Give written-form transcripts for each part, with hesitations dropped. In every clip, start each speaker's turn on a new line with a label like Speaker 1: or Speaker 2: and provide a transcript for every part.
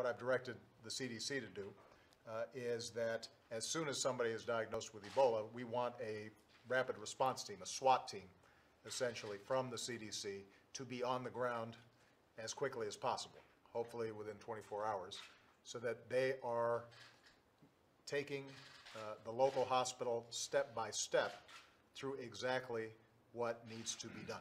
Speaker 1: what I've directed the CDC to do is that as soon as somebody is diagnosed with Ebola, we want a rapid response team, a SWAT team, essentially from the CDC, to be on the ground as quickly as possible, hopefully within 24 hours, so that they are taking the local hospital step by step through exactly what needs to be done.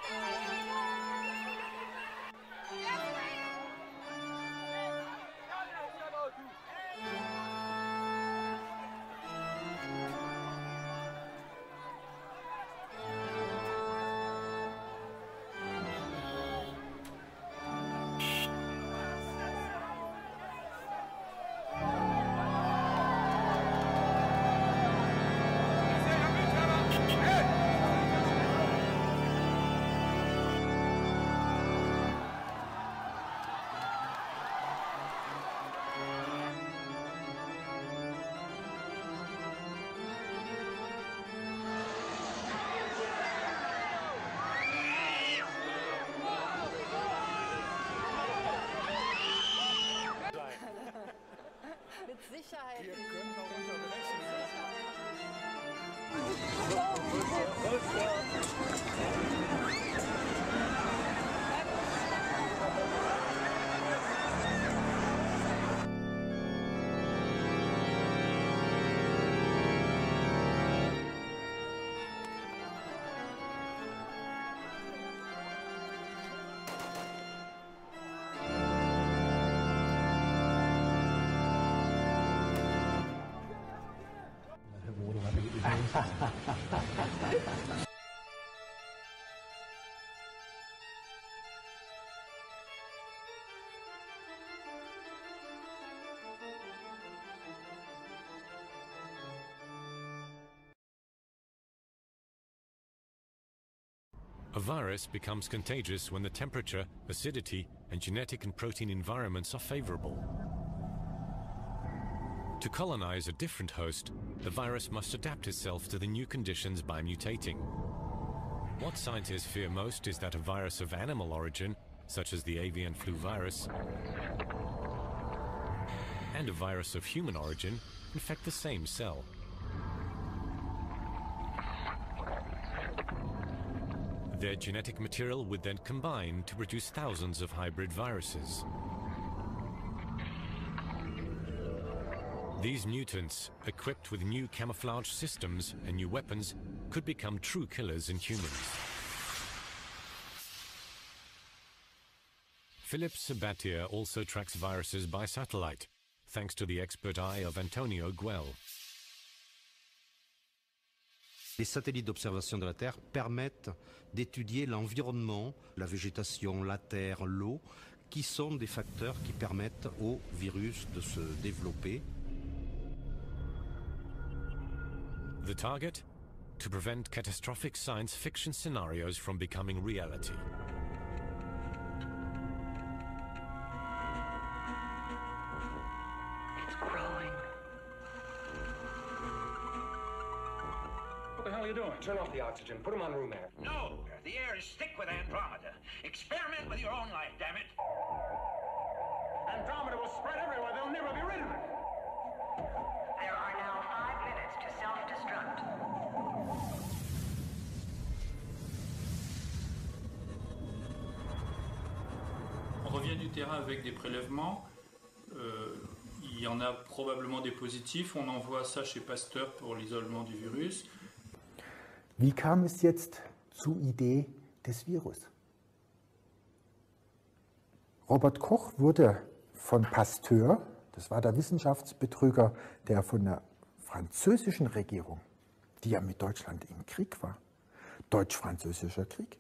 Speaker 2: Mit Sicherheit.
Speaker 3: Wir können darunter berechnen.
Speaker 4: A virus becomes contagious when the temperature, acidity, and genetic and protein environments are favorable. To colonize a different host, the virus must adapt itself to the new conditions by mutating. What scientists fear most is that a virus of animal origin, such as the avian flu virus, and a virus of human origin infect the same cell. Their genetic material would then combine to produce thousands of hybrid viruses. These mutants, equipped with new camouflage systems and new weapons, could become true killers in humans. Philip Sabatier also tracks viruses by satellite, thanks to the expert eye of Antonio Guel.
Speaker 5: Les satellites d'observation de la Terre permettent d'étudier l'environnement, la végétation, la terre, l'eau, qui sont des facteurs qui permettent au virus de se développer.
Speaker 4: The target? To prevent catastrophic science fiction scenarios from becoming reality.
Speaker 6: It's growing.
Speaker 3: What the hell are you doing?
Speaker 7: Turn off the oxygen. Put him on room air.
Speaker 6: No, the air is thick with Andromeda. Experiment with your own life, damn it.
Speaker 3: Andromeda will spread everywhere. They'll never be rid of it.
Speaker 8: There are now 5 minutes to self-destruct.
Speaker 9: On revient du terrain avec des prélèvements. Il y en a probablement des positifs. On envoie ça chez Pasteur pour l'isolement du virus.
Speaker 10: Wie kam es jetzt zur Idee des Virus? Robert Koch wurde von Pasteur, das war der Wissenschaftsbetrüger, der von der französischen Regierung, die ja mit Deutschland im Krieg war, Deutsch-Französischer Krieg,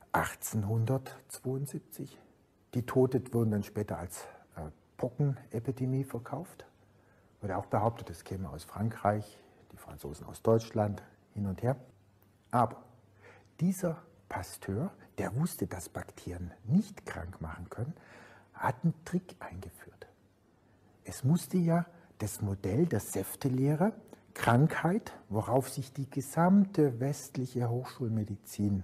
Speaker 10: 1872. Die Tote wurden dann später als Pockenepidemie verkauft. Wurde auch behauptet, es käme aus Frankreich, die Franzosen aus Deutschland, hin und her. Aber dieser Pasteur, der wusste, dass Bakterien nicht krank machen können, hat einen Trick eingeführt. Es musste ja das Modell der Säftelehre, Krankheit, worauf sich die gesamte westliche Hochschulmedizin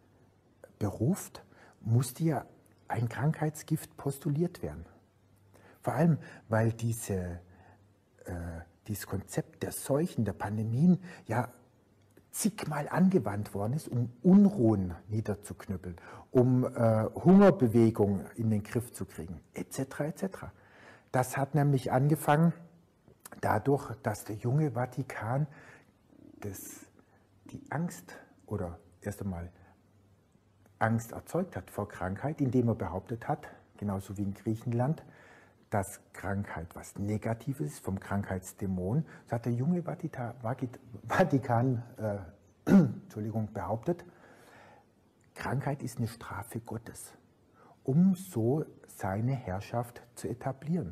Speaker 10: beruft, musste ja ein Krankheitsgift postuliert werden. Vor allem, weil dieses Konzept der Seuchen, der Pandemien ja zigmal angewandt worden ist, um Unruhen niederzuknüppeln, um Hungerbewegungen in den Griff zu kriegen, etc. etc. Das hat nämlich angefangen dadurch, dass der junge Vatikan die Angst oder erst einmal Angst erzeugt hat vor Krankheit, indem er behauptet hat, genauso wie in Griechenland, dass Krankheit was Negatives ist, vom Krankheitsdämon. So hat der junge Vatikan behauptet, Krankheit ist eine Strafe Gottes, um so seine Herrschaft zu etablieren.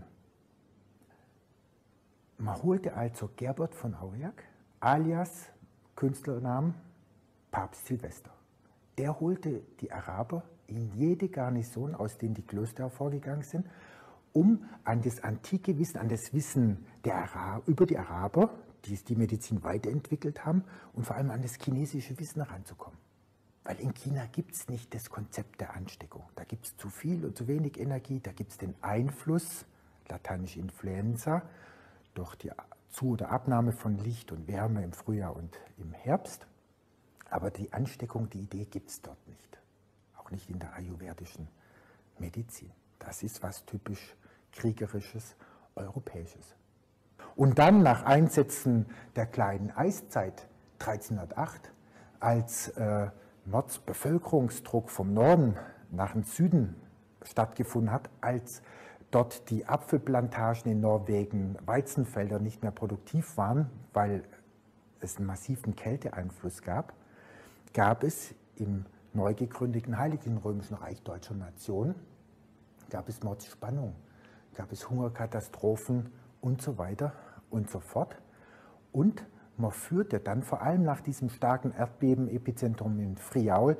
Speaker 10: Man holte also Gerbert von Aurillac, alias Künstlernamen Papst Silvester. Der holte die Araber in jede Garnison, aus denen die Klöster hervorgegangen sind, um an das antike Wissen, an das Wissen über die Araber, die Medizin weiterentwickelt haben, und vor allem an das chinesische Wissen heranzukommen. Weil in China gibt es nicht das Konzept der Ansteckung. Da gibt es zu viel und zu wenig Energie, da gibt es den Einfluss, lateinisch Influenza, durch die Zu- oder Abnahme von Licht und Wärme im Frühjahr und im Herbst. Aber die Ansteckung, die Idee gibt es dort nicht. Auch nicht in der ayurvedischen Medizin. Das ist was typisch kriegerisches, europäisches. Und dann nach Einsätzen der kleinen Eiszeit 1308, als Mordsbevölkerungsdruck vom Norden nach dem Süden stattgefunden hat, als dort die Apfelplantagen in Norwegen, Weizenfelder nicht mehr produktiv waren, weil es einen massiven Kälteeinfluss gab, gab es im neu gegründeten Heiligen Römischen Reich Deutscher Nation, gab es Mordsspannung, gab es Hungerkatastrophen und so weiter und so fort. Und man führte dann vor allem nach diesem starken Erdbeben-Epizentrum in Friaul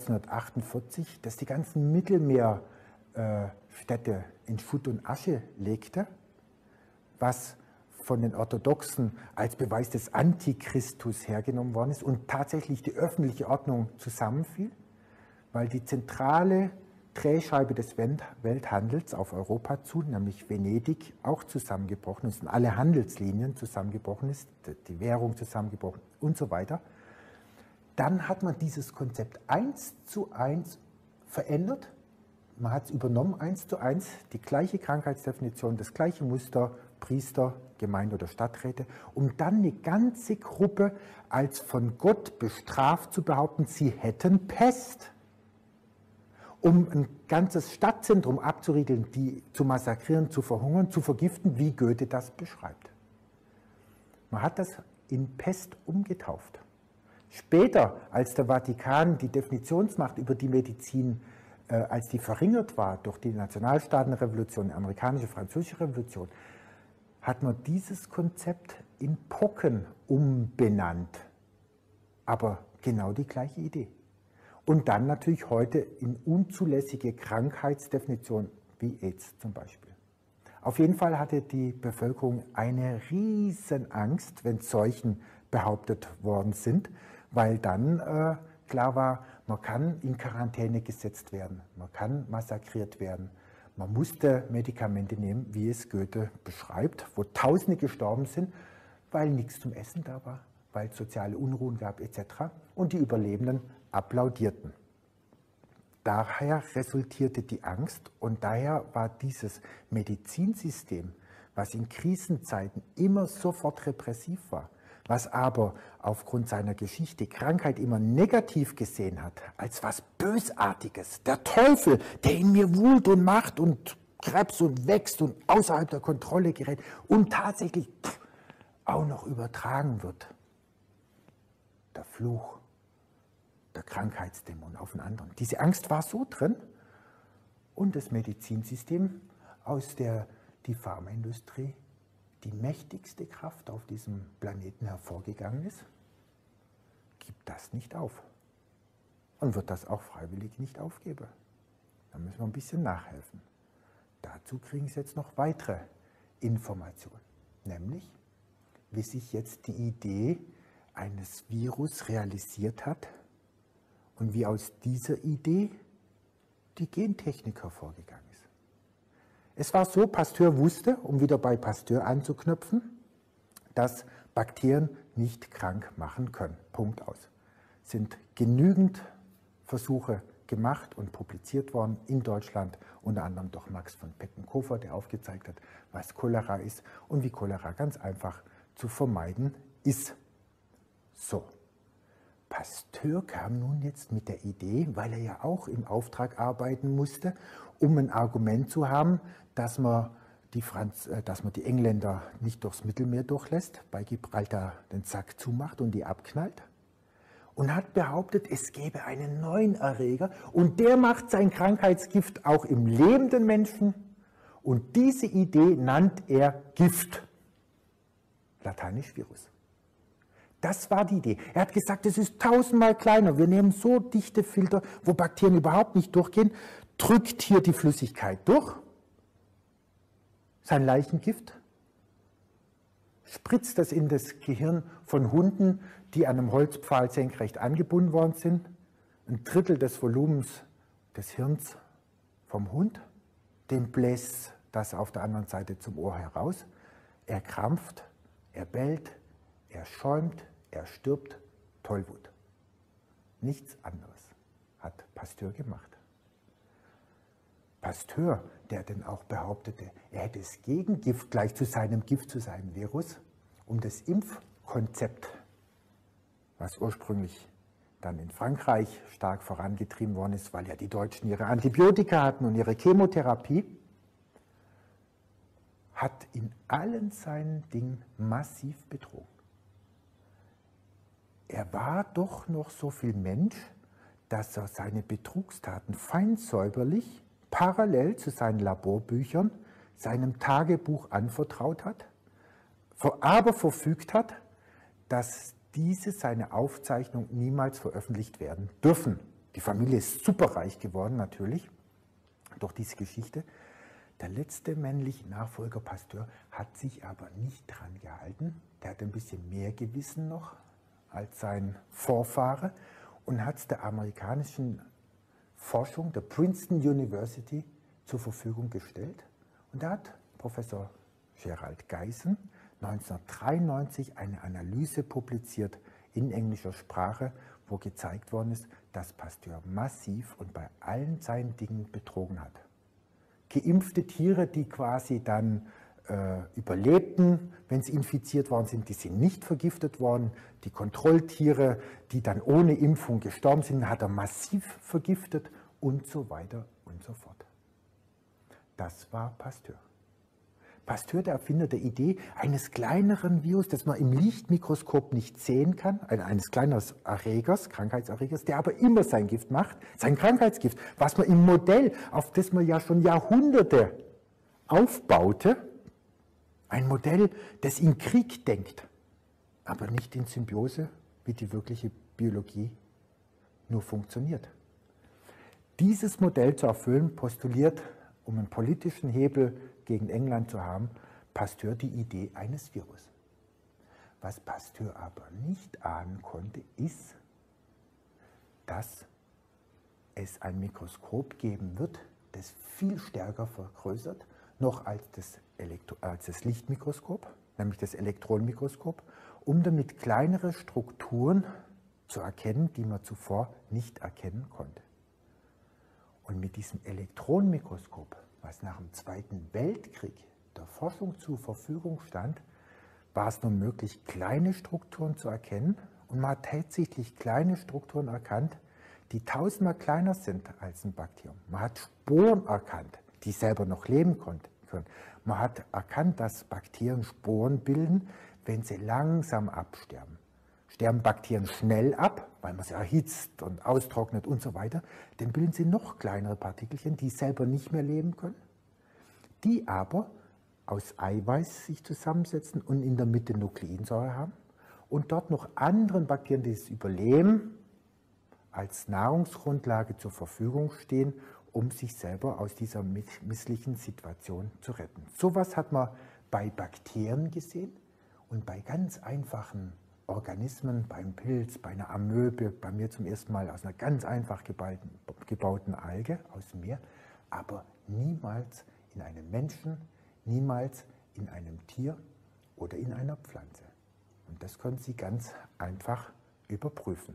Speaker 10: 1348, das die ganzen Mittelmeerstädte in Schutt und Asche legte, was von den Orthodoxen als Beweis des Antichristus hergenommen worden ist und tatsächlich die öffentliche Ordnung zusammenfiel, weil die zentrale Drehscheibe des Welthandels auf Europa zu, nämlich Venedig, auch zusammengebrochen ist und alle Handelslinien zusammengebrochen ist, die Währung zusammengebrochen und so weiter. Dann hat man dieses Konzept 1:1 verändert. Man hat es übernommen, 1:1, die gleiche Krankheitsdefinition, das gleiche Muster, Priester, Gemeinde oder Stadträte, um dann eine ganze Gruppe als von Gott bestraft zu behaupten, sie hätten Pest. Um ein ganzes Stadtzentrum abzuriegeln, die zu massakrieren, zu verhungern, zu vergiften, wie Goethe das beschreibt. Man hat das in Pest umgetauft. Später, als der Vatikan die Definitionsmacht über die Medizin, als die verringert war durch die Nationalstaatenrevolution, die amerikanische, französische Revolution, hat man dieses Konzept in Pocken umbenannt. Aber genau die gleiche Idee. Und dann natürlich heute in unzulässige Krankheitsdefinitionen wie AIDS zum Beispiel. Auf jeden Fall hatte die Bevölkerung eine riesen Angst, wenn Seuchen behauptet worden sind, weil dann klar war, man kann in Quarantäne gesetzt werden, man kann massakriert werden. Man musste Medikamente nehmen, wie es Goethe beschreibt, wo Tausende gestorben sind, weil nichts zum Essen da war, weil es soziale Unruhen gab etc. Und die Überlebenden applaudierten. Daher resultierte die Angst und daher war dieses Medizinsystem, was in Krisenzeiten immer sofort repressiv war, was aber aufgrund seiner Geschichte Krankheit immer negativ gesehen hat, als was Bösartiges, der Teufel, der in mir wühlt und macht und krebst und wächst und außerhalb der Kontrolle gerät und tatsächlich auch noch übertragen wird. Der Fluch, der Krankheitsdämon auf den anderen. Diese Angst war so drin und das Medizinsystem, aus der die Pharmaindustrie die mächtigste Kraft auf diesem Planeten hervorgegangen ist, gibt das nicht auf und wird das auch freiwillig nicht aufgeben. Da müssen wir ein bisschen nachhelfen. Dazu kriegen Sie jetzt noch weitere Informationen, nämlich wie sich jetzt die Idee eines Virus realisiert hat und wie aus dieser Idee die Gentechnik hervorgegangen ist. Es war so, Pasteur wusste, um wieder bei Pasteur anzuknüpfen, dass Bakterien nicht krank machen können. Punkt aus. Es sind genügend Versuche gemacht und publiziert worden in Deutschland, unter anderem durch Max von Pettenkofer, der aufgezeigt hat, was Cholera ist und wie Cholera ganz einfach zu vermeiden ist. So, Pasteur kam nun jetzt mit der Idee, weil er ja auch im Auftrag arbeiten musste, um ein Argument zu haben, dass man die Engländer nicht durchs Mittelmeer durchlässt, bei Gibraltar den Sack zumacht und die abknallt. Und hat behauptet, es gäbe einen neuen Erreger und der macht sein Krankheitsgift auch im lebenden Menschen. Und diese Idee nannt er Gift, lateinisch Virus. Das war die Idee. Er hat gesagt, es ist 1000-mal kleiner. Wir nehmen so dichte Filter, wo Bakterien überhaupt nicht durchgehen, drückt hier die Flüssigkeit durch, sein Leichengift, spritzt das in das Gehirn von Hunden, die an einem Holzpfahl senkrecht angebunden worden sind, ein Drittel des Volumens des Hirns vom Hund, dem bläst das auf der anderen Seite zum Ohr heraus, er krampft, er bellt, er schäumt, er stirbt, Tollwut. Nichts anderes hat Pasteur gemacht. Pasteur, der denn auch behauptete, er hätte das Gegengift gleich zu seinem Gift, zu seinem Virus, um das Impfkonzept, was ursprünglich dann in Frankreich stark vorangetrieben worden ist, weil ja die Deutschen ihre Antibiotika hatten und ihre Chemotherapie, hat in allen seinen Dingen massiv betrogen. Er war doch noch so viel Mensch, dass er seine Betrugstaten fein säuberlich parallel zu seinen Laborbüchern, seinem Tagebuch anvertraut hat, aber verfügt hat, dass diese seine Aufzeichnung niemals veröffentlicht werden dürfen. Die Familie ist superreich geworden natürlich durch diese Geschichte. Der letzte männliche Nachfolger Pasteur hat sich aber nicht dran gehalten. Der hat ein bisschen mehr Gewissen noch als sein Vorfahre und hat es der amerikanischen Forschung der Princeton University zur Verfügung gestellt. Und da hat Professor Gerald Geisen 1993 eine Analyse publiziert in englischer Sprache, wo gezeigt worden ist, dass Pasteur massiv und bei allen seinen Dingen betrogen hat. Geimpfte Tiere, die quasi dann überlebten, wenn sie infiziert worden sind, die sind nicht vergiftet worden. Die Kontrolltiere, die dann ohne Impfung gestorben sind, hat er massiv vergiftet und so weiter und so fort. Das war Pasteur. Pasteur, der Erfinder der Idee eines kleineren Virus, das man im Lichtmikroskop nicht sehen kann, eines kleineren Erregers, Krankheitserregers, der aber immer sein Gift macht, sein Krankheitsgift, was man im Modell, auf das man ja schon Jahrhunderte aufbaute, ein Modell, das in Krieg denkt, aber nicht in Symbiose, wie die wirkliche Biologie nur funktioniert. Dieses Modell zu erfüllen, postuliert, um einen politischen Hebel gegen England zu haben, Pasteur die Idee eines Virus. Was Pasteur aber nicht ahnen konnte, ist, dass es ein Mikroskop geben wird, das viel stärker vergrößert, noch als das Lichtmikroskop, nämlich das Elektronenmikroskop, um damit kleinere Strukturen zu erkennen, die man zuvor nicht erkennen konnte. Und mit diesem Elektronenmikroskop, was nach dem Zweiten Weltkrieg der Forschung zur Verfügung stand, war es nun möglich, kleine Strukturen zu erkennen. Und man hat tatsächlich kleine Strukturen erkannt, die 1000-mal kleiner sind als ein Bakterium. Man hat Sporen erkannt, die selber noch leben können. Man hat erkannt, dass Bakterien Sporen bilden, wenn sie langsam absterben. Sterben Bakterien schnell ab, weil man sie erhitzt und austrocknet und so weiter, dann bilden sie noch kleinere Partikelchen, die selber nicht mehr leben können, die aber aus Eiweiß sich zusammensetzen und in der Mitte Nukleinsäure haben und dort noch anderen Bakterien, die es überleben, als Nahrungsgrundlage zur Verfügung stehen, um sich selber aus dieser misslichen Situation zu retten. Sowas hat man bei Bakterien gesehen und bei ganz einfachen Organismen, beim Pilz, bei einer Amöbe, bei mir zum ersten Mal aus einer ganz einfach gebauten Alge aus dem Meer, aber niemals in einem Menschen, niemals in einem Tier oder in einer Pflanze. Und das können Sie ganz einfach überprüfen.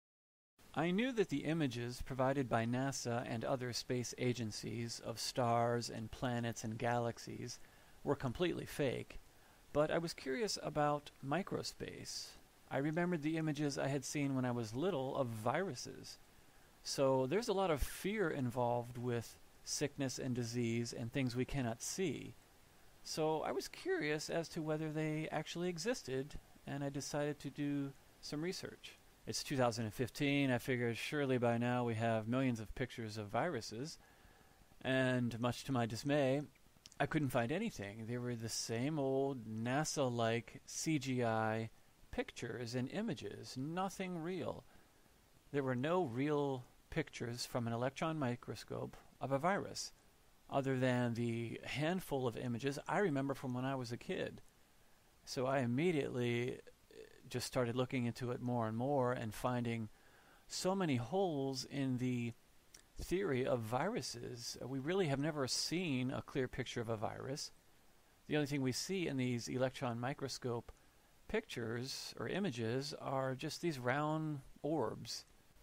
Speaker 2: I knew that the images provided by NASA and other space agencies of stars and planets and galaxies were completely fake, but I was curious about microspace. I remembered the images I had seen when I was little of viruses. So there's a lot of fear involved with sickness and disease and things we cannot see. So I was curious as to whether they actually existed, and I decided to do some research. It's 2015, I figured surely by now we have millions of pictures of viruses, and much to my dismay, I couldn't find anything. They were the same old NASA-like CGI pictures and images, nothing real. There were no real pictures from an electron microscope of a virus, other than the handful of images I remember from when I was a kid. So I immediately just started looking into it more and more and finding so many holes in the theory of viruses. We really have never seen a clear picture of a virus. The only thing we see in these electron microscope pictures or images are just these round orbs.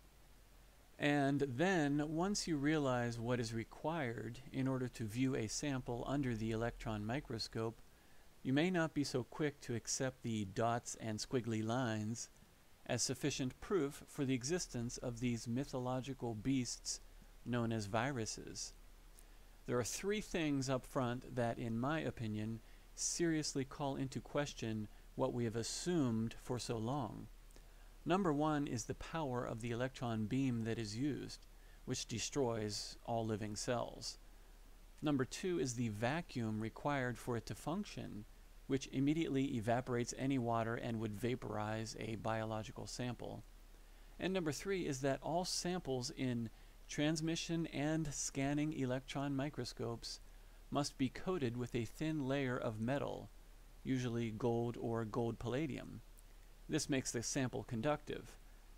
Speaker 2: And then, once you realize what is required in order to view a sample under the electron microscope, you may not be so quick to accept the dots and squiggly lines as sufficient proof for the existence of these mythological beasts known as viruses. There are three things up front that, in my opinion, seriously call into question what we have assumed for so long. Number one is the power of the electron beam that is used, which destroys all living cells. Number two is the vacuum required for it to function, which immediately evaporates any water and would vaporize a biological sample. And number three is that all samples in transmission and scanning electron microscopes must be coated with a thin layer of metal, usually gold or gold palladium. This makes the sample conductive.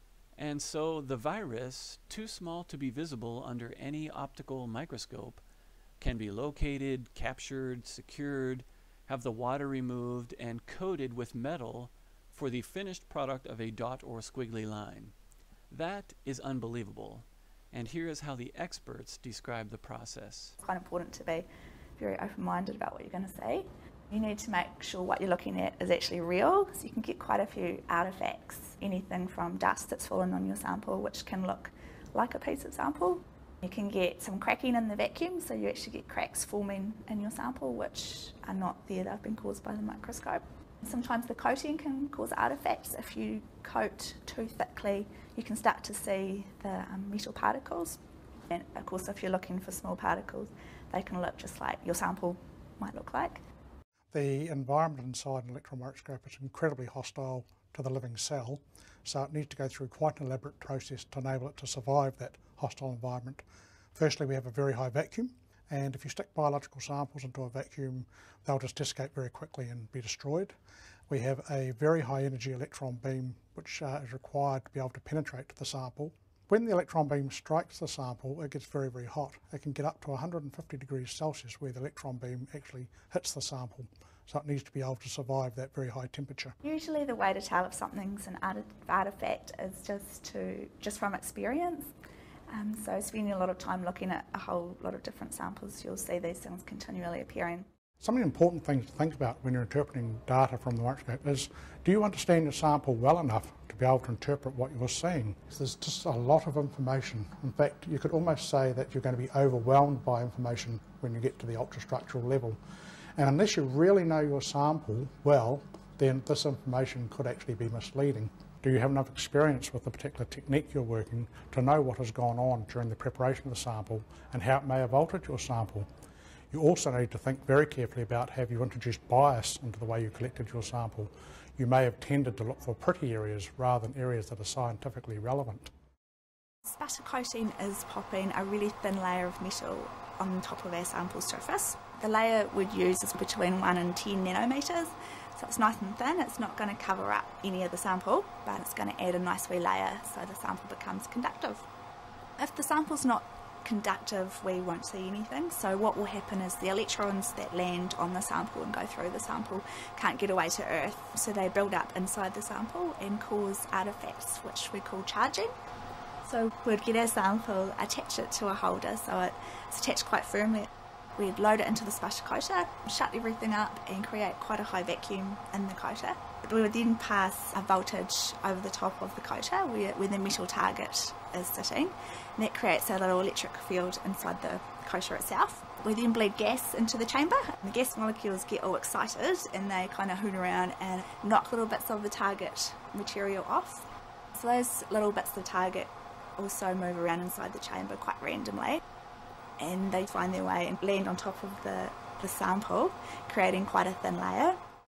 Speaker 2: And so the virus, too small to be visible under any optical microscope, can be located, captured, secured, have the water removed, and coated with metal for the finished product of a dot or squiggly line. That is unbelievable. And here is how the experts describe the process.
Speaker 11: It's quite important to be very open-minded about what you're going to say. You need to make sure what you're looking at is actually real, so you can get quite a few artifacts, anything from dust that's fallen on your sample, which can look like a piece of sample. You can get some cracking in the vacuum, so you actually get cracks forming in your sample, which are not there, they've been caused by the microscope. Sometimes the coating can cause artifacts. If you coat too thickly, you can start to see the metal particles. And of course, if you're looking for small particles, they can look just like your sample might look like.
Speaker 12: The environment inside an electron microscope is incredibly hostile to the living cell, so it needs to go through quite an elaborate process to enable it to survive that hostile environment. Firstly, we have a very high vacuum, and if you stick biological samples into a vacuum, they'll just escape very quickly and be destroyed. We have a very high energy electron beam which is required to be able to penetrate the sample. When the electron beam strikes the sample, it gets very, very hot. It can get up to 150 degrees Celsius where the electron beam actually hits the sample. So it needs to be able to survive that very high temperature.
Speaker 11: Usually the way to tell if something's an artifact is just from experience. So spending a lot of time looking at a whole lot of different samples, you'll see these things continually appearing.
Speaker 12: Some of the important things to think about when you're interpreting data from the microscope is, do you understand your sample well enough to be able to interpret what you're seeing? There's just a lot of information. In fact, you could almost say that you're going to be overwhelmed by information when you get to the ultrastructural level. And unless you really know your sample well, then this information could actually be misleading. Do you have enough experience with the particular technique you're working to know what has gone on during the preparation of the sample and how it may have altered your sample? You also need to think very carefully about, have you introduced bias into the way you collected your sample? You may have tended to look for pretty areas rather than areas that are scientifically relevant.
Speaker 11: Spatter coating is popping a really thin layer of metal on top of our sample surface. The layer we'd use is between 1 and 10 nanometers, so it's nice and thin. It's not going to cover up any of the sample, but it's going to add a nice wee layer so the sample becomes conductive. If the sample's not conductive, we won't see anything. So what will happen is the electrons that land on the sample and go through the sample can't get away to Earth, so they build up inside the sample and cause artefacts, which we call charging. So we'd get our sample, attach it to a holder so it's attached quite firmly. We'd load it into the Spatial-Coater, shut everything up and create quite a high vacuum in the coater. We would then pass a voltage over the top of the coater where the metal target is sitting, and that creates a little electric field inside the coater itself. We then bleed gas into the chamber. The gas molecules get all excited and they kind of hoon around and knock little bits of the target material off. So those little bits of the target also move around inside the chamber quite randomly, and they find their way and land on top of the sample, creating quite a thin layer.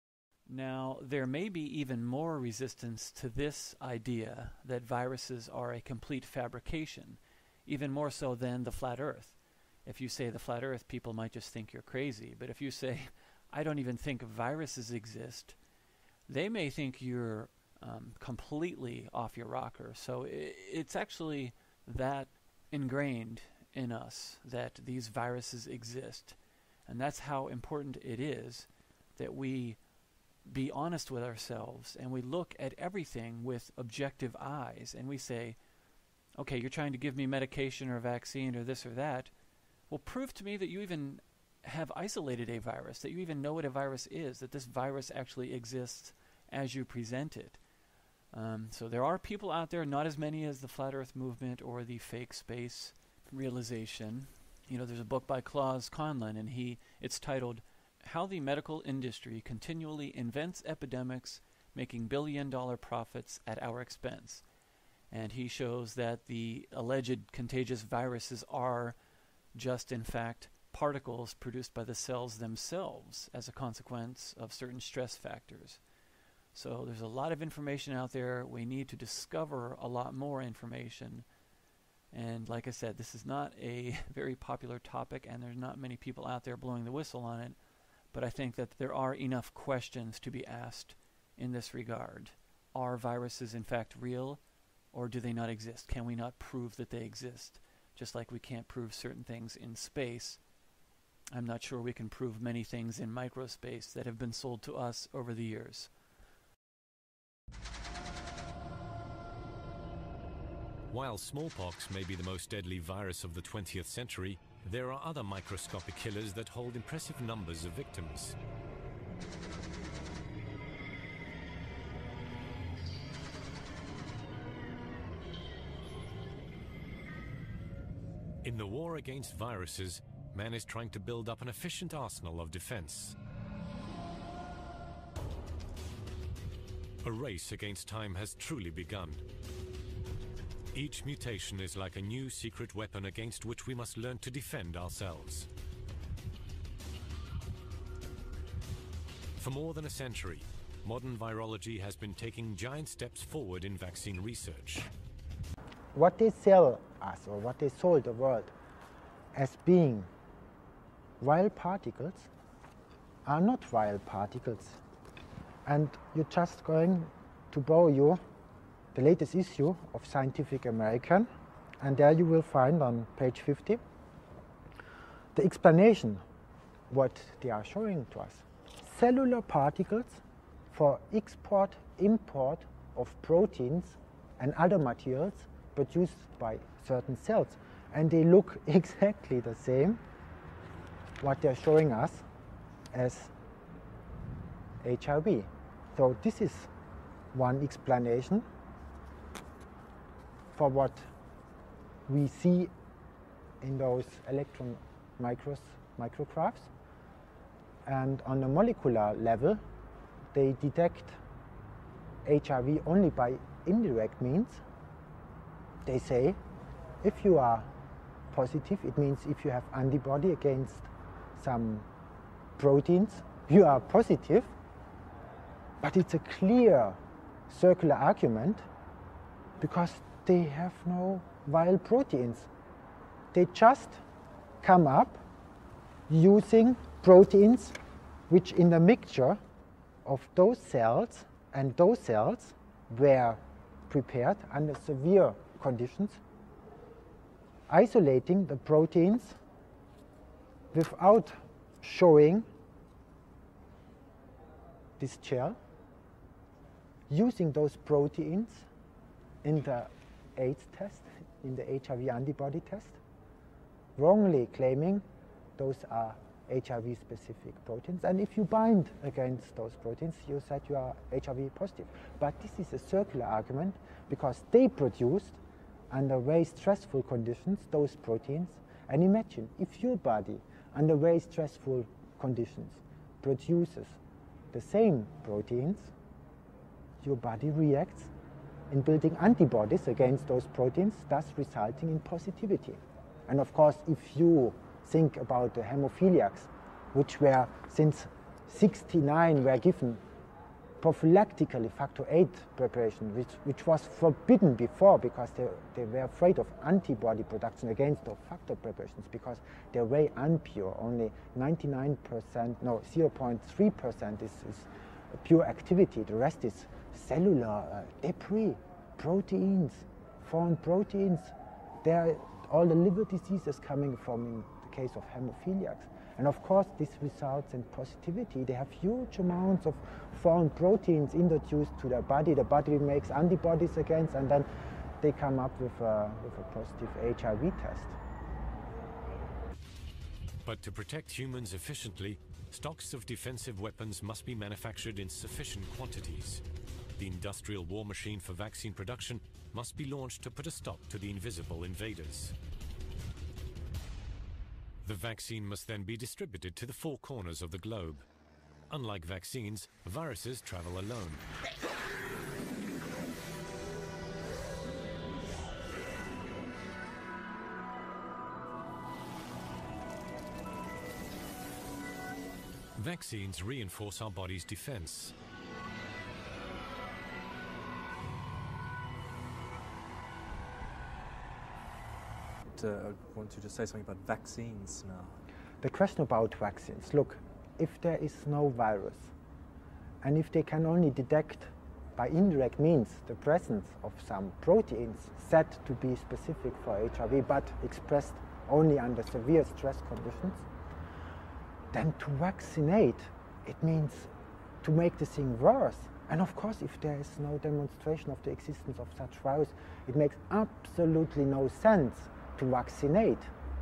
Speaker 2: Now, there may be even more resistance to this idea that viruses are a complete fabrication, even more so than the flat Earth. If you say the flat Earth, people might just think you're crazy. But if you say, I don't even think viruses exist, they may think you're completely off your rocker. So it's actually that ingrained in us that these viruses exist. And that's how important it is that we be honest with ourselves and we look at everything with objective eyes and we say, okay, you're trying to give me medication or a vaccine or this or that. Well, prove to me that you even have isolated a virus, that you even know what a virus is, that this virus actually exists as you present it. So there are people out there, not as many as the Flat Earth movement or the fake space realization. You know, there's a book by Klaus Conlin, and it's titled How the Medical Industry Continually Invents Epidemics, Making Billion-Dollar Profits at Our Expense. And he shows that the alleged contagious viruses are just, in fact, particles produced by the cells themselves as a consequence of certain stress factors. So there's a lot of information out there. We need to discover a lot more information. And like I said, this is not a very popular topic, and there's not many people out there blowing the whistle on it. But I think that there are enough questions to be asked in this regard. Are viruses in fact real, or do they not exist? Can we not prove that they exist? Just like we can't prove certain things in space, I'm not sure we can prove many things in microspace that have been sold to us over the years.
Speaker 4: While smallpox may be the most deadly virus of the 20th century, there are other microscopic killers that hold impressive numbers of victims. In the war against viruses, man is trying to build up an efficient arsenal of defense. A race against time has truly begun. Each mutation is like a new secret weapon against which we must learn to defend ourselves. For more than a century, modern virology has been taking giant steps forward in vaccine research.
Speaker 10: What they sell us, or what they sold the world as being viral particles, are not viral particles. And you're just going to borrow you the latest issue of Scientific American, and there you will find on page 50 the explanation what they are showing to us. Cellular particles for export, import of proteins and other materials produced by certain cells, and they look exactly the same what they're showing us as HIV. So this is one explanation for what we see in those electron micrographs. And on a molecular level, they detect HIV only by indirect means. They say if you are positive, it means if you have antibody against some proteins, you are positive. But it's a clear circular argument because they have no viral proteins. They just come up using proteins which in the mixture of those cells and those cells were prepared under severe conditions isolating the proteins without showing this gel, using those proteins in the AIDS test, in the HIV antibody test, wrongly claiming those are HIV-specific proteins. And if you bind against those proteins, you said you are HIV positive. But this is a circular argument because they produced, under very stressful conditions, those proteins. And imagine if your body, under very stressful conditions, produces the same proteins, your body reacts in building antibodies against those proteins, thus resulting in positivity. And of course, if you think about the hemophiliacs, which were since '69 were given prophylactically factor VIII preparation, which was forbidden before because they were afraid of antibody production against those factor preparations because they're very impure. Only 99%, no, 0.3% is pure activity. The rest is cellular debris, proteins, foreign proteins. There all the liver diseases coming from in the case of hemophiliacs. And of course, this results in positivity. They have huge amounts of foreign proteins introduced to their body. The body makes antibodies against, and then they come up with a positive HIV test.
Speaker 4: But to protect humans efficiently, stocks of defensive weapons must be manufactured in sufficient quantities. The industrial war machine for vaccine production must be launched to put a stop to the invisible invaders. The vaccine must then be distributed to the four corners of the globe. Unlike vaccines, viruses travel alone. Vaccines reinforce our body's defense.
Speaker 13: I want to just say something about vaccines now.
Speaker 10: The question about vaccines, look, if there is no virus, and if they can only detect by indirect means the presence of some proteins said to be specific for HIV, but expressed only under severe stress conditions, then to vaccinate, it means to make the thing worse. And of course, if there is no demonstration of the existence of such virus, it makes absolutely no sense to vaccinate.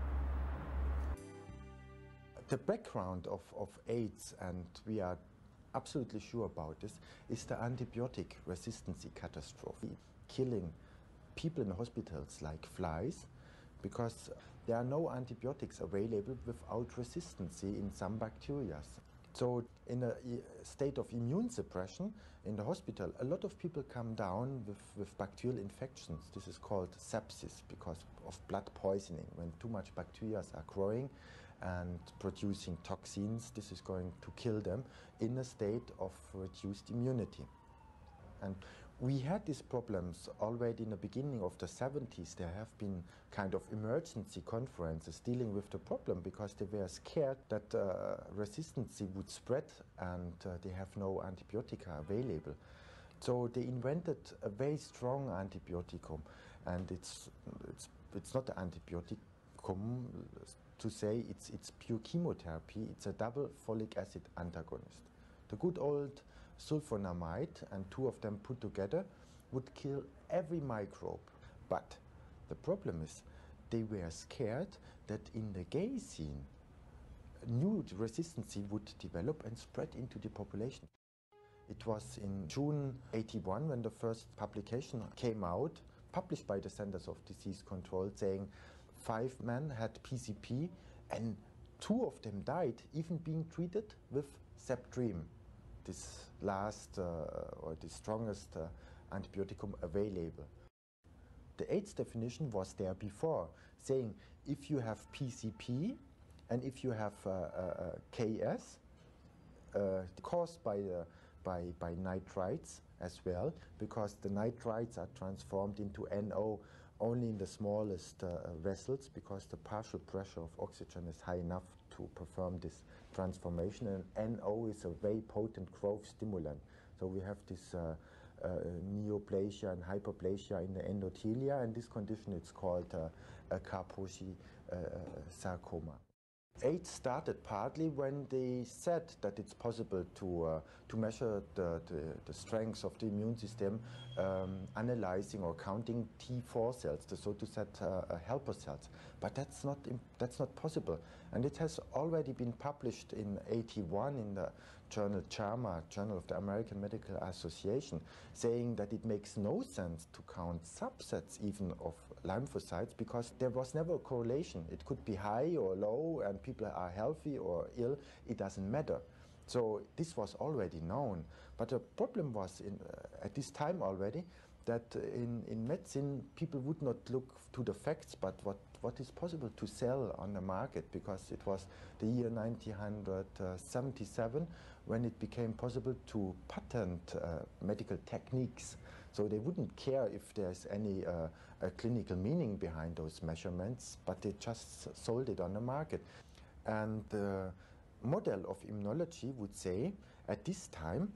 Speaker 14: The background of AIDS, and we are absolutely sure about this, is the antibiotic resistance catastrophe, killing people in hospitals like flies because there are no antibiotics available without resistance in some bacteria. So in a state of immune suppression in the hospital, a lot of people come down with bacterial infections. This is called sepsis because of blood poisoning. When too much bacteria are growing and producing toxins, this is going to kill them in a state of reduced immunity. And we had these problems already in the beginning of the 70s. There have been kind of emergency conferences dealing with the problem because they were scared that resistance would spread and they have no antibiotica available. So they invented a very strong antibioticum, and it's not an antibioticum to say it's pure chemotherapy. It's a double folic acid antagonist. The good old sulfonamide and two of them put together would kill every microbe. But the problem is they were scared that in the gay scene new resistance would develop and spread into the population. It was in June '81 when the first publication came out, published by the Centers of Disease Control, saying 5 men had PCP and 2 of them died, even being treated with Septrim, this last or the strongest antibioticum available. The AIDS definition was there before, saying if you have PCP and if you have KS caused by nitrites as well, because the nitrites are transformed into NO only in the smallest vessels, because the partial pressure of oxygen is high enough to perform this transformation, and NO is a very potent growth stimulant. So we have this neoplasia and hyperplasia in the endothelia, and this condition is called Kaposi sarcoma. AIDS started partly when they said that it's possible to measure the strength of the immune system, analyzing or counting T4 cells, the so to say helper cells. But that's not possible. And it has already been published in '81 in the journal JAMA, Journal of the American Medical Association, saying that it makes no sense to count subsets even of lymphocytes because there was never a correlation. It could be high or low and people are healthy or ill, it doesn't matter. So this was already known. But the problem was at this time already that in medicine people would not look to the facts but what is possible to sell on the market, because it was the year 1977 when it became possible to patent medical techniques. So they wouldn't care if there's any a clinical meaning behind those measurements, but they just sold it on the market. And the model of immunology would say at this time,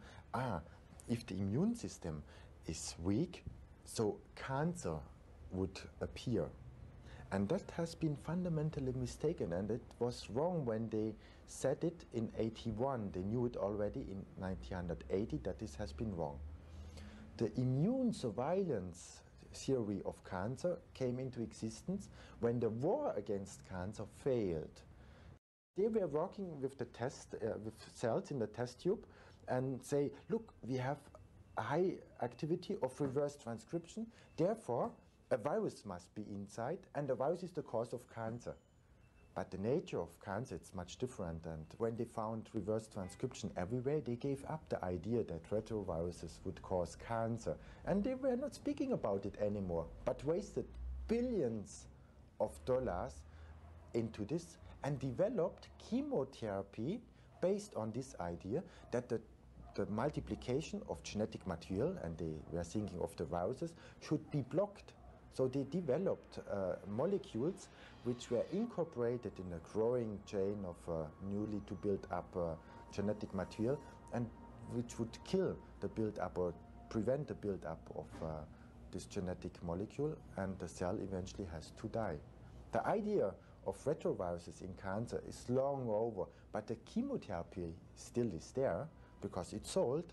Speaker 14: if the immune system is weak, so cancer would appear. And that has been fundamentally mistaken, and it was wrong when they said it in '81. They knew it already in 1980 that this has been wrong. The immune surveillance theory of cancer came into existence when the war against cancer failed. They were working with the test, with cells in the test tube and say, look, we have a high activity of reverse transcription, therefore a virus must be inside, and the virus is the cause of cancer. But the nature of cancer is much different, and when they found reverse transcription everywhere, they gave up the idea that retroviruses would cause cancer. And they were not speaking about it anymore, but wasted billions of dollars into this and developed chemotherapy based on this idea that the multiplication of genetic material, and they were thinking of the viruses, should be blocked. So they developed molecules which were incorporated in a growing chain of newly to build up genetic material, and which would kill the build-up or prevent the build-up of this genetic molecule, and the cell eventually has to die. The idea of retroviruses in cancer is long over, but the chemotherapy still is there because it's sold,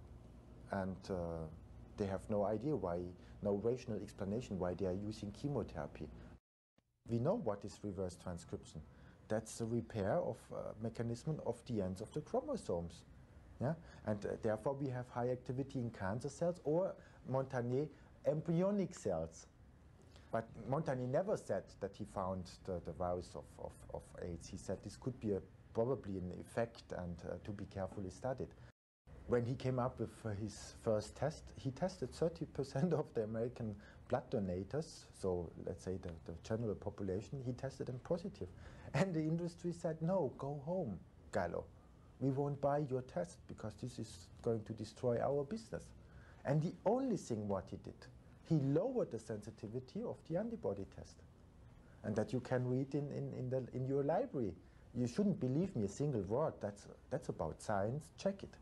Speaker 14: and they have no idea why, no rational explanation why they are using chemotherapy. We know what is reverse transcription. That's the repair of mechanism of the ends of the chromosomes. Yeah? And therefore we have high activity in cancer cells or Montagnier embryonic cells. But Montagnier never said that he found the virus of AIDS. He said this could be probably an effect and to be carefully studied. When he came up with his first test, he tested 30% of the American blood donators, so let's say the general population, he tested them positive. And the industry said, no, go home, Gallo. We won't buy your test because this is going to destroy our business. And the only thing what he did, he lowered the sensitivity of the antibody test. And that you can read in your library. You shouldn't believe me a single word. That's about science. Check it.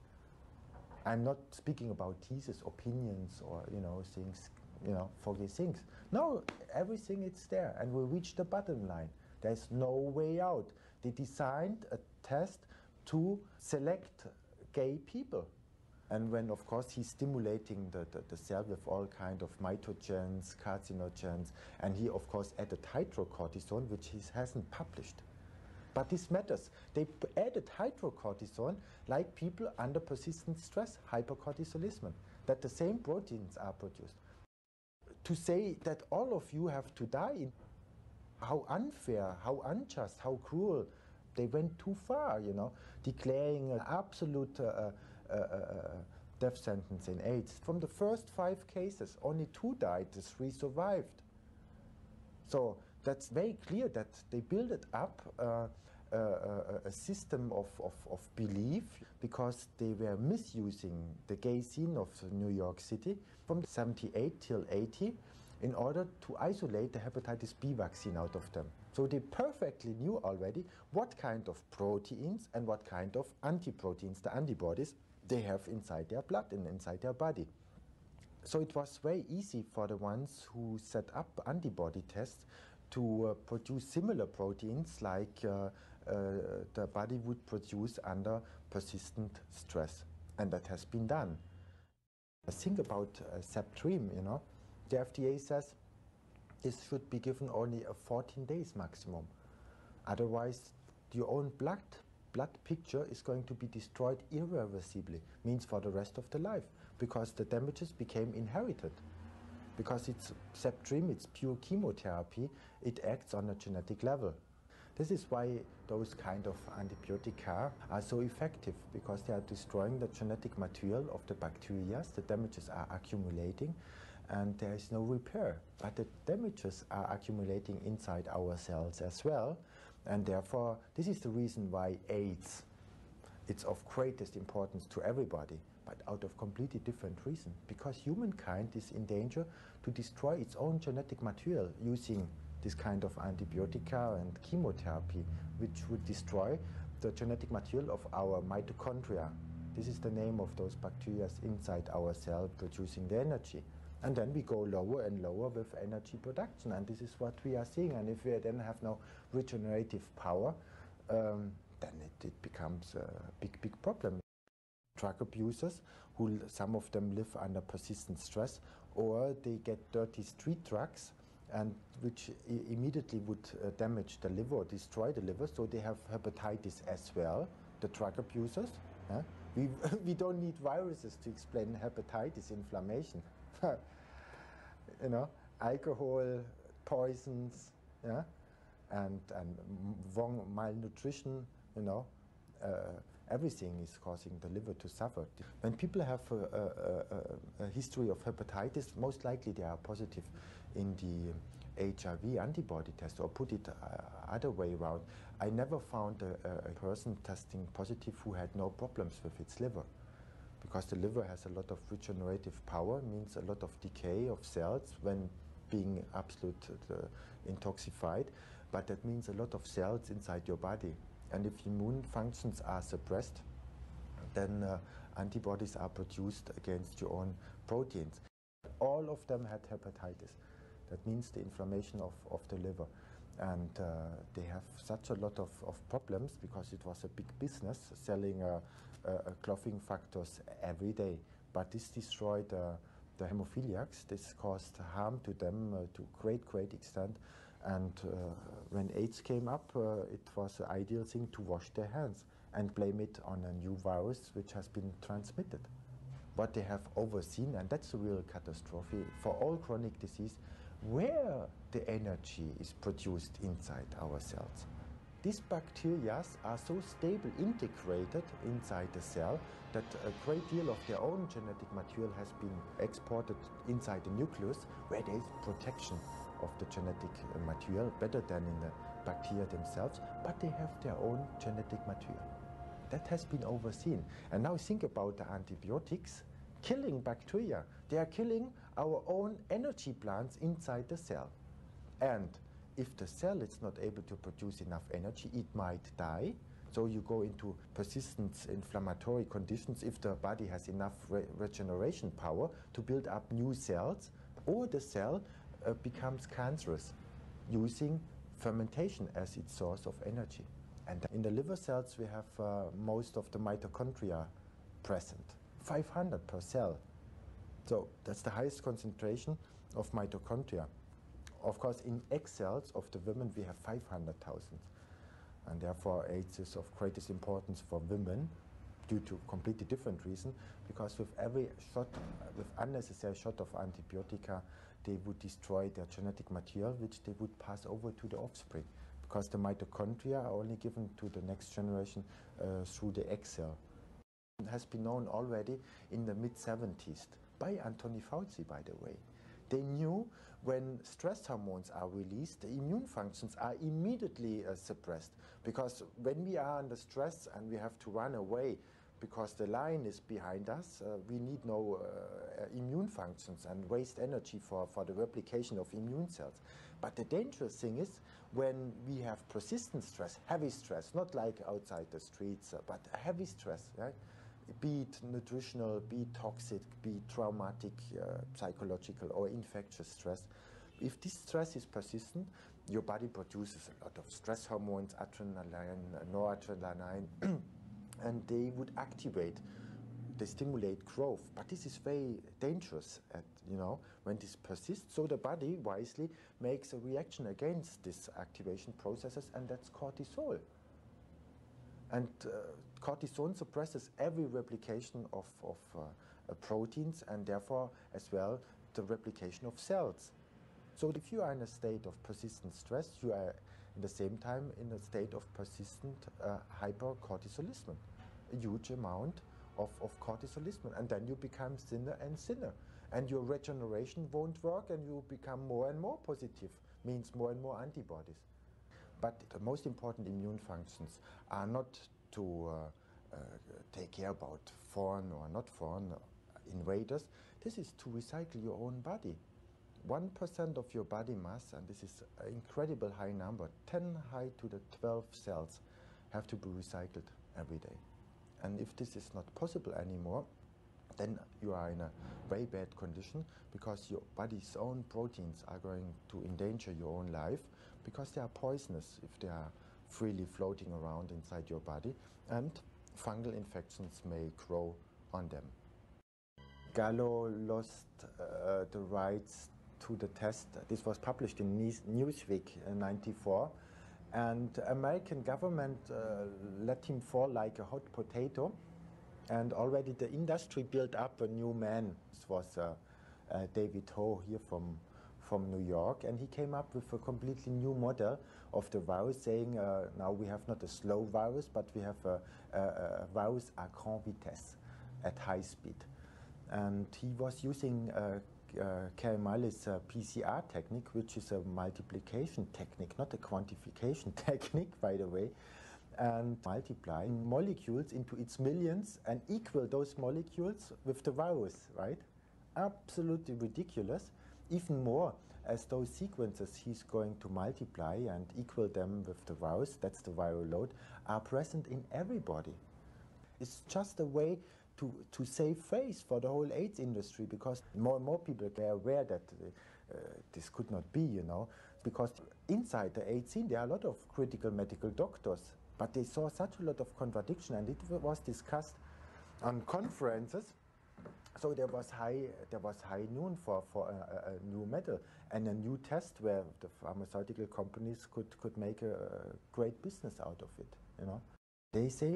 Speaker 14: I'm not speaking about thesis, opinions, or things, for these things. No, everything is there, and we reach the bottom line. There's no way out. They designed a test to select gay people. And when, of course, he's stimulating the cell with all kind of mitogens, carcinogens, and he, of course, added hydrocortisone, which he hasn't published. But this matters. They added hydrocortisone like people under persistent stress, hypercortisolism, that the same proteins are produced. To say that all of you have to die, how unfair, how unjust, how cruel. They went too far, declaring an absolute death sentence in AIDS. From the first 5 cases, only 2 died, the 3 survived. So that's very clear that they built up a system of belief because they were misusing the gay scene of New York City from 78 till 80 in order to isolate the hepatitis B vaccine out of them. So they perfectly knew already what kind of proteins and what kind of antiproteins, the antibodies, they have inside their blood and inside their body. So it was very easy for the ones who set up antibody tests to produce similar proteins like the body would produce under persistent stress. And that has been done. Think about Septrim, you know. The FDA says this should be given only 14 days maximum. Otherwise, your own blood picture is going to be destroyed irreversibly, means for the rest of the life, because the damages became inherited. Because it's Septrim, it's pure chemotherapy, it acts on a genetic level. This is why those kind of antibiotica are so effective, because they are destroying the genetic material of the bacteria, the damages are accumulating, and there is no repair. But the damages are accumulating inside our cells as well, and therefore this is the reason why AIDS, it's of greatest importance to everybody, but out of completely different reason. Because humankind is in danger to destroy its own genetic material using this kind of antibiotica and chemotherapy, which would destroy the genetic material of our mitochondria. This is the name of those bacteria inside our cell producing the energy. And then we go lower and lower with energy production, and this is what we are seeing. And if we then have no regenerative power, then it becomes a big problem. Drug abusers, who some of them live under persistent stress, or they get dirty street drugs, and which immediately would damage the liver or destroy the liver, so they have hepatitis as well, the drug abusers. We don't need viruses to explain hepatitis, inflammation. You know, alcohol, poisons, yeah, and wrong malnutrition, you know, everything is causing the liver to suffer. When people have a history of hepatitis, most likely they are positive in the HIV antibody test, or put it other way around. I never found a person testing positive who had no problems with its liver, because the liver has a lot of regenerative power, means a lot of decay of cells when being absolutely intoxicated, but that means a lot of cells inside your body. And if immune functions are suppressed, then antibodies are produced against your own proteins. All of them had hepatitis. That means the inflammation of the liver. And they have such a lot of problems, because it was a big business selling clotting factors every day. But this destroyed the hemophiliacs. This caused harm to them to great extent. And when AIDS came up, it was an ideal thing to wash their hands and blame it on a new virus which has been transmitted. What they have overseen, and that's a real catastrophe for all chronic disease, where the energy is produced inside our cells. These bacteria are so stable, integrated inside the cell, that a great deal of their own genetic material has been exported inside the nucleus, where there is protection of the genetic material, better than in the bacteria themselves, but they have their own genetic material. That has been overseen. And now think about the antibiotics killing bacteria. They are killing our own energy plants inside the cell. And if the cell is not able to produce enough energy, it might die. So you go into persistent inflammatory conditions if the body has enough regeneration power to build up new cells, or the cell becomes cancerous, using fermentation as its source of energy. And in the liver cells we have most of the mitochondria present, 500 per cell. So that's the highest concentration of mitochondria. Of course, in egg cells of the women we have 500,000. And therefore AIDS is of greatest importance for women, due to completely different reason, because with every shot, with unnecessary shot of antibiotica, they would destroy their genetic material, which they would pass over to the offspring, because the mitochondria are only given to the next generation through the egg cell. It has been known already in the mid-70s by Anthony Fauci, by the way. They knew when stress hormones are released, the immune functions are immediately suppressed, because when we are under stress and we have to run away because the lion is behind us, we need no immune functions and waste energy for the replication of immune cells. But the dangerous thing is when we have persistent stress, heavy stress, not like outside the streets, but heavy stress, right? be it nutritional, be it toxic, be it traumatic, psychological or infectious stress. If this stress is persistent, your body produces a lot of stress hormones, adrenaline, noradrenaline, and they would activate, they stimulate growth. But this is very dangerous, when this persists. So the body wisely makes a reaction against these activation processes, and that's cortisol. And cortisol suppresses every replication of proteins, and therefore as well the replication of cells. So if you are in a state of persistent stress, you are at the same time in a state of persistent hypercortisolism, a huge amount of cortisolism, and then you become thinner and thinner, and your regeneration won't work, and you become more and more positive, means more and more antibodies. But the most important immune functions are not to take care about foreign or not foreign invaders. This is to recycle your own body. 1% of your body mass, and this is an incredible high number, 10 high to the 12 cells, have to be recycled every day. And if this is not possible anymore, then you are in a very bad condition, because your body's own proteins are going to endanger your own life, because they are poisonous if they are freely floating around inside your body, and fungal infections may grow on them. Gallo lost the rights to the test. This was published in Newsweek in '94, and the American government let him fall like a hot potato, and already the industry built up a new man. This was David Ho here from New York, and he came up with a completely new model of the virus, saying now we have not a slow virus, but we have a virus à grande vitesse, at high speed. And he was using Kermali's PCR technique, which is a multiplication technique, not a quantification technique, by the way, and multiply molecules into its millions and equal those molecules with the virus, right? Absolutely ridiculous. Even more, as those sequences he's going to multiply and equal them with the virus, that's the viral load, are present in everybody. It's just a way to save face for the whole AIDS industry, because more and more people are aware that this could not be, because inside the AIDS scene there are a lot of critical medical doctors, but they saw such a lot of contradiction, and it was discussed on conferences. So there was high noon for a new medal and a new test where the pharmaceutical companies could make a great business out of it. They say,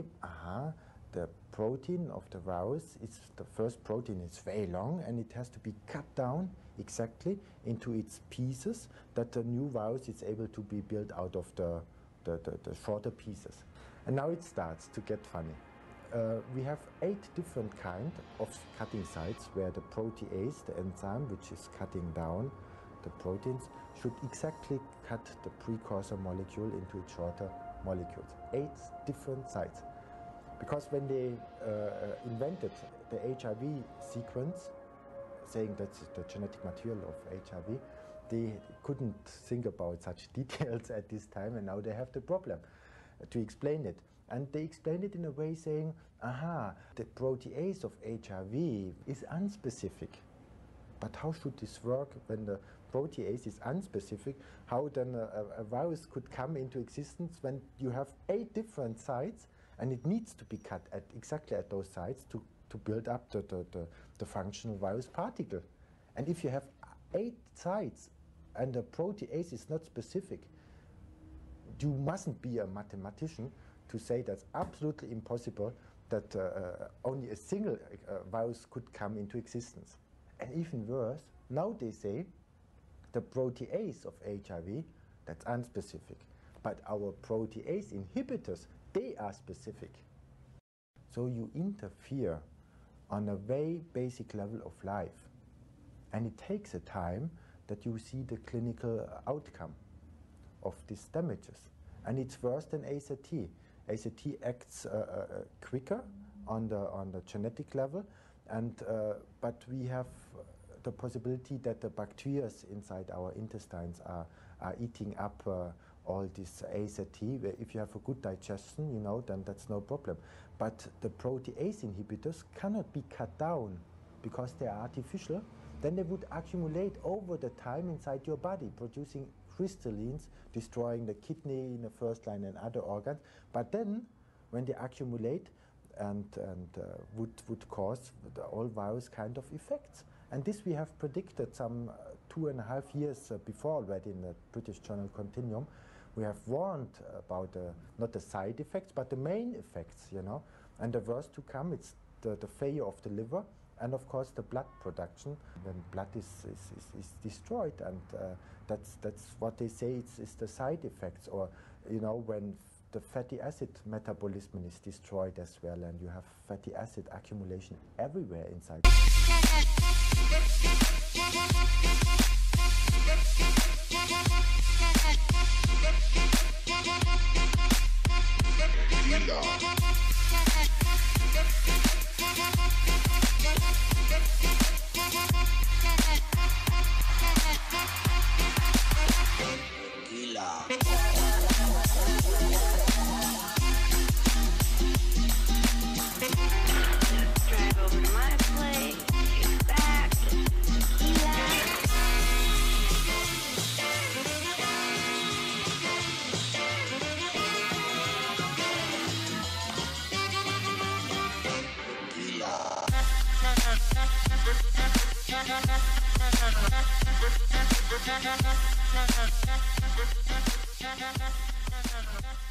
Speaker 14: the protein of the virus is the first protein is very long, and it has to be cut down exactly into its pieces, that the new virus is able to be built out of the shorter pieces. And now it starts to get funny. We have 8 different kinds of cutting sites where the protease, the enzyme which is cutting down the proteins, should exactly cut the precursor molecule into its shorter molecules. 8 different sites. Because when they invented the HIV sequence, saying that's the genetic material of HIV, they couldn't think about such details at this time, and now they have the problem to explain it. And they explained it in a way saying, the protease of HIV is unspecific. But how should this work when the protease is unspecific? How then a virus could come into existence when you have 8 different sites, and it needs to be cut exactly at those sites to build up the functional virus particle? And if you have 8 sites and the protease is not specific, you mustn't be a mathematician to say that's absolutely impossible that only a single virus could come into existence. And even worse, now they say the protease of HIV, that's unspecific, but our protease inhibitors, they are specific. So you interfere on a very basic level of life, and it takes a time that you see the clinical outcome of these damages. And it's worse than AZT. AZT acts quicker on the genetic level, and but we have the possibility that the bacteria inside our intestines are eating up all this AZT. If you have a good digestion, you know, then that's no problem. But the protease inhibitors cannot be cut down because they are artificial. Then they would accumulate over the time inside your body, producing crystallines, destroying the kidney in the first line and other organs. But then, when they accumulate, and would cause all various kind of effects. And this we have predicted some 2.5 years before already in the British journal Continuum. We have warned about not the side effects, but the main effects, you know. And the worst to come, it's the failure of the liver, and of course the blood production. When blood is destroyed, and that's what they say is the side effects, or you know, when the fatty acid metabolism is destroyed as well, and you have fatty acid accumulation everywhere inside.
Speaker 15: Tequila.